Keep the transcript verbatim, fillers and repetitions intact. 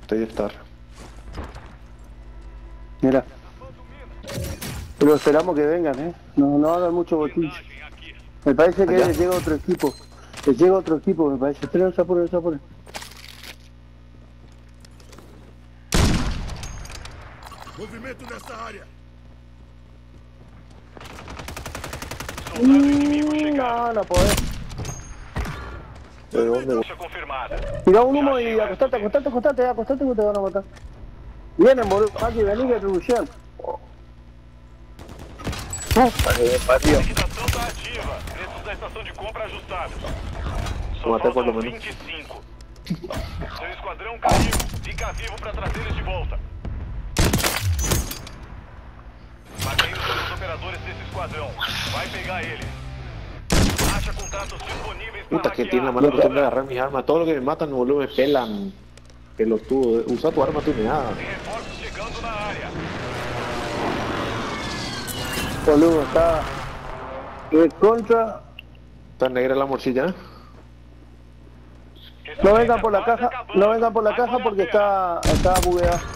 Estoy estar. Mira. Pero esperamos que vengan, ¿eh? No, no hagan mucho bochiche. Me parece que les llega otro equipo. Les llega otro equipo, me parece. Esperen, no se apuren, no se apuren. Movimento nessa área. Mm, no, no podés. ¿De dónde? Tira un humo y acostate, acostate, acostate, acostate que te van a matar. Vienen, boludo. Aquí, vení que atribución. A licitação tá ativa. Preços da estação de compra ajustados. Só faltam vinte e cinco. Seu esquadrão caiu. Fica vivo pra trazer eles de volta. Mantenha os operadores desse esquadrão. Vai pegar eles. Acha contratos disponíveis para Puta, que tiene la mala costumbre de agarrar mis armas. Todo lo que me matan, boludo, me pelan. Pelotudo. Usa tu arma tuneada. Tem reforços chegando na área. Boludo, está... De contra... Está negra la morcilla. No vengan por la caja, no vengan por la caja porque está, está bugueada.